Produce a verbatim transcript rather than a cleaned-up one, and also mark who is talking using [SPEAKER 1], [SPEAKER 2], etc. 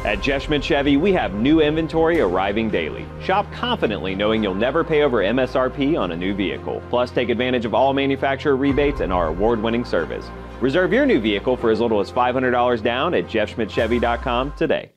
[SPEAKER 1] At Jeff Schmitt Chevy, we have new inventory arriving daily. Shop confidently knowing you'll never pay over M S R P on a new vehicle. Plus, take advantage of all manufacturer rebates and our award-winning service. Reserve your new vehicle for as little as five hundred dollars down at jeff schmidt chevy dot com today.